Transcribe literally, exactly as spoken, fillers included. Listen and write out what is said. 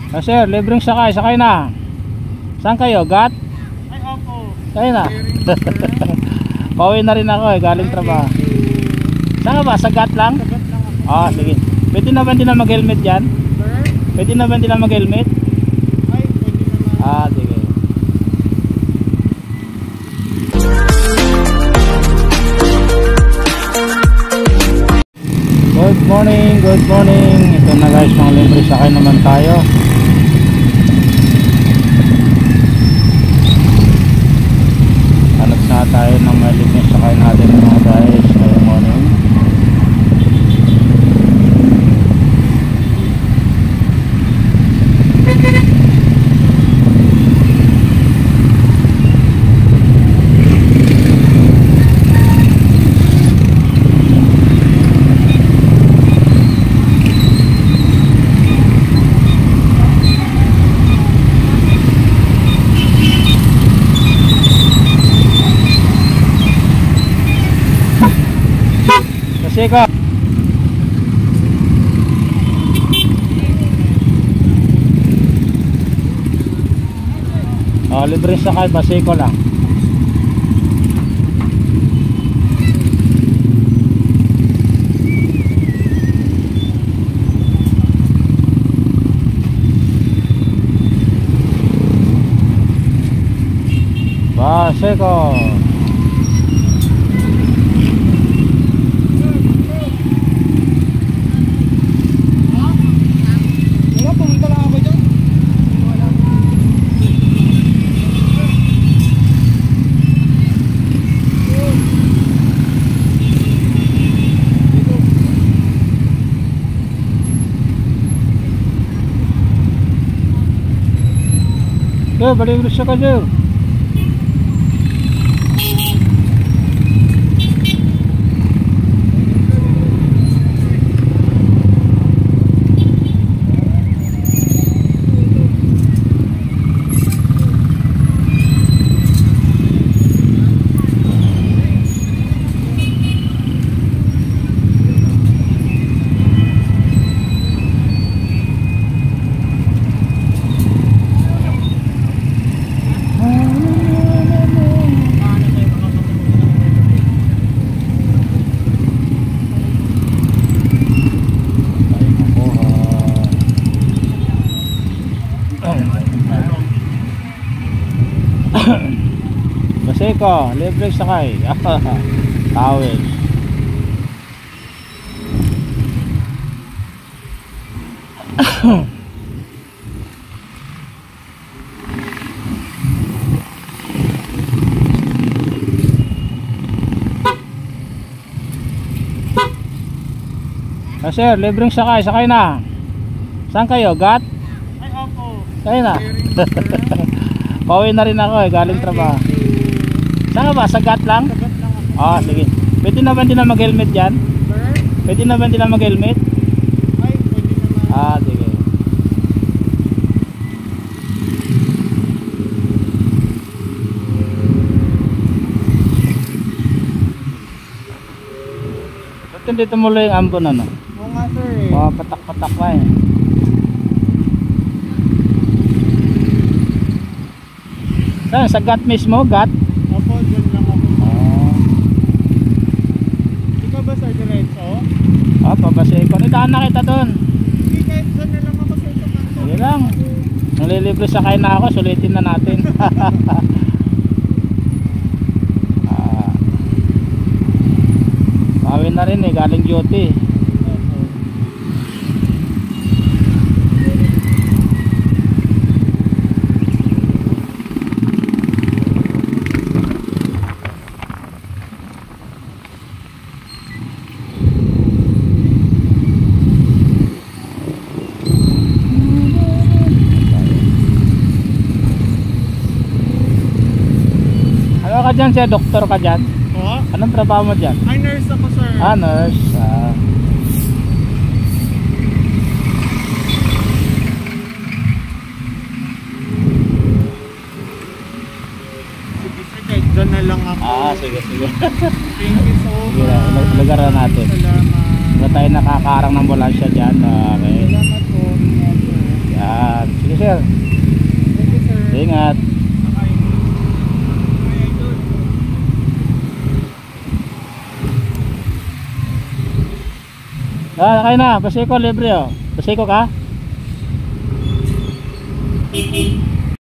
Ah, sir, libreng sakay, sakay na. Saan kayo? Gat? Ay, opo. Kayo na. Pauwi na rin ako eh, galing trabaho. Saan ka ba? Sa Gat lang? Sagat lang ako. Ah, sige. Pwede na ba hindi na mag-helmet dyan? Sir? Pwede na ba hindi na mag-helmet? Ay, pwede naman. Ah, sige. Good morning, good morning. Ito na guys, mga libre sakay naman tayo. Hanap na tayo ng mga libre sakay natin mga guys ngayong morning. Paseko. Oh, libre sakay, Paseko lang. Paseko. Yo, balik bersih aja. Paseko, libre sakay. Tawel. Ah, sir, libreng sakay, sakay na. Saan kayo? Gat? Ay, opo. Kayo na. Pauwi na rin ako eh, galing trabaho. Saan ka ba? Sa Gat lang? Sagat lang ako. Ah, sige. Pwede na ba hindi na mag-helmet dyan? Sir? Pwede na ba hindi na mag-helmet? Ay, pwede naman. Ah, sige. Ba't hindi tumuloy yung ambon ano? Oo nga, sir eh. Mga patak-patak pa eh. Saan? Sa Gat mismo? Gat? Opo, dyan lang ako. Ah, Ikaw ba, sir, diretso? ah Paseko. Nidaan na kita doon. Hindi, kahit dyan na lang ako, sir. Sige lang. Nalilibre sakay na ako, sulitin na natin. Ah, Pawin na rin eh, galing duty. Ano ka dyan siya? Doktor ka dyan? Oo? Anong trabaho mo dyan? Ay, nurse ako, sir. Ah, nurse. Ah. Sige, sir, kahit dyan na lang ako. Ah, sige, sige. Thank you so Sige, much. lugaran natin. Salamat. Wala tayo nakakarang ng ambulansya dyan. Okay. Salamat po. Ingat, sir. Yan. sir. Thank you, sir. Ingat. Okay. Ay, idol. Ah, kayo na. Pasiko libre oh. Pasiko ka?